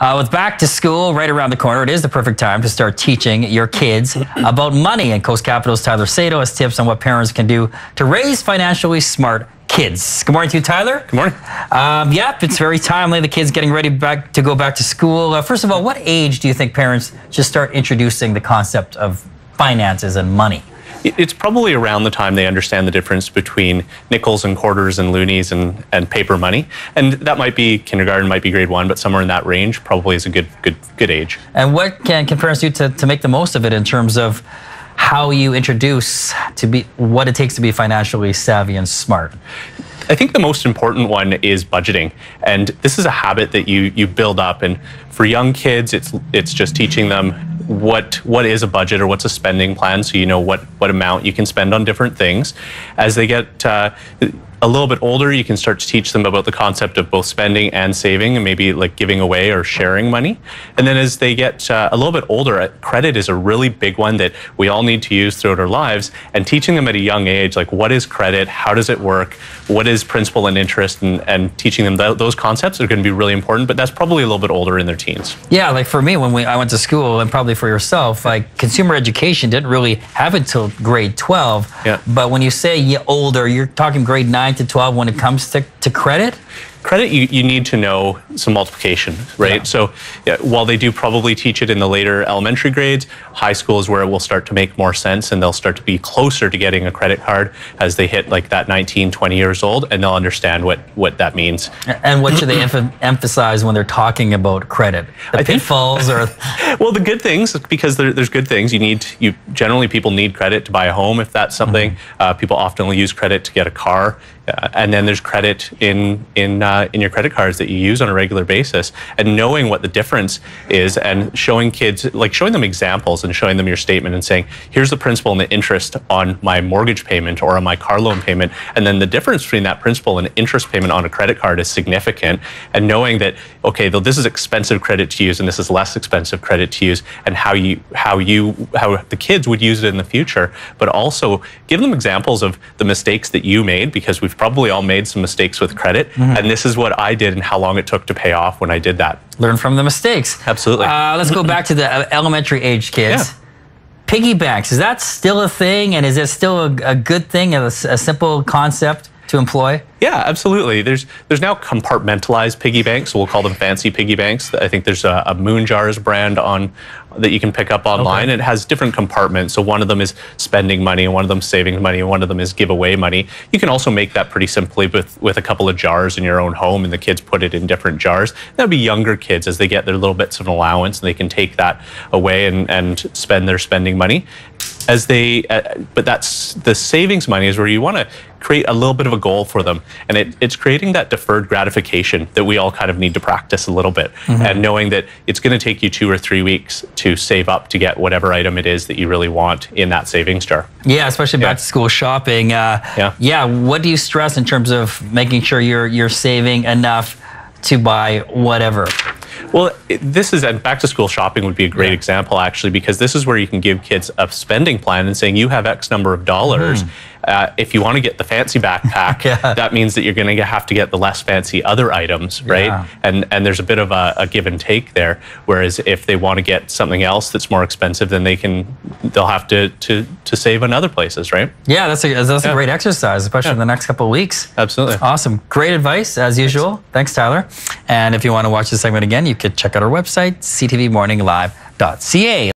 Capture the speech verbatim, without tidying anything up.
Uh, with back to school right around the corner, it is the perfect time to start teaching your kids about money. And Coast Capital's Tyler Sato has tips on what parents can do to raise financially smart kids. Good morning to you, Tyler. Good morning. Um, yep, it's very timely. The kids getting ready back to go back to school. Uh, first of all, what age do you think parents should start introducing the concept of finances and money? It's probably around the time they understand the difference between nickels and quarters and loonies and, and paper money. And that might be kindergarten, might be grade one, but somewhere in that range probably is a good good good age. And what can, can parents do to, to make the most of it in terms of how you introduce to be what it takes to be financially savvy and smart? I think the most important one is budgeting. And this is a habit that you you build up. And for young kids, it's it's just teaching them what what is a budget or what's a spending plan, so you know what what amount you can spend on different things. As they get uh, a little bit older, you can start to teach them about the concept of both spending and saving, and maybe like giving away or sharing money. And then as they get uh, a little bit older, credit is a really big one that we all need to use throughout our lives, and teaching them at a young age, like what is credit, how does it work, what is principal and interest, and, and teaching them th those concepts are going to be really important, but that's probably a little bit older in their teens. Yeah, like for me, when we, I went to school, and probably for yourself, like consumer education didn't really have it till grade twelve. Yeah. But when you say you're older, you're talking grade nine to twelve when it comes to, to credit? Credit, you, you need to know some multiplication, right? Yeah. So yeah, while they do probably teach it in the later elementary grades, high school is where it will start to make more sense, and they'll start to be closer to getting a credit card as they hit like that nineteen, twenty years old, and they'll understand what, what that means. And what should they emph emphasize when they're talking about credit? The I pitfalls or... Well, the good things, because there, there's good things. You need, you generally people need credit to buy a home if that's something. Mm-hmm. uh, people often will use credit to get a car. Uh, and then there's credit in in uh, in your credit cards that you use on a regular basis, and knowing what the difference is, and showing kids, like showing them examples and showing them your statement and saying, here's the principal and the interest on my mortgage payment or on my car loan payment, and then the difference between that principal and interest payment on a credit card is significant, and knowing that, okay, though this is expensive credit to use and this is less expensive credit to use, and how you how you how the kids would use it in the future, but also give them examples of the mistakes that you made, because we've probably all made some mistakes with credit, mm-hmm. and this is what I did and how long it took to pay off when I did that. Learn from the mistakes. Absolutely. Uh, let's go back to the elementary age kids. Yeah. Piggy banks, is that still a thing, and is it still a, a good thing, a, a simple concept to employ? Yeah, absolutely. There's there's now compartmentalized piggy banks, so we'll call them fancy piggy banks. I think there's a, a Moon Jars brand on that you can pick up online. Okay. It has different compartments. So one of them is spending money, and one of them is saving money, and one of them is giveaway money. You can also make that pretty simply with with a couple of jars in your own home, and the kids put it in different jars. That would be younger kids as they get their little bits of an allowance, and they can take that away and and spend their spending money. As they, uh, but that's the savings money is where you want to create a little bit of a goal for them, and it, it's creating that deferred gratification that we all kind of need to practice a little bit, mm-hmm. and knowing that it's going to take you two or three weeks to save up to get whatever item it is that you really want in that savings jar. Yeah, especially back yeah. to school shopping. Uh, yeah. Yeah. What do you stress in terms of making sure you're you're saving enough to buy whatever? Well, it, this is, and back to school shopping would be a great yeah. example, actually, because this is where you can give kids a spending plan and saying you have X number of dollars. Mm. Uh, if you want to get the fancy backpack, yeah. that means that you're going to have to get the less fancy other items, right? Yeah. And and there's a bit of a, a give and take there. Whereas if they want to get something else that's more expensive, then they can they'll have to to to save on other places, right? Yeah, that's a that's yeah. a great exercise, especially yeah. in the next couple of weeks. Absolutely, awesome, great advice as usual. Thanks, Tyler. And if you want to watch this segment again, you could check out our website, c t v morning live dot c a.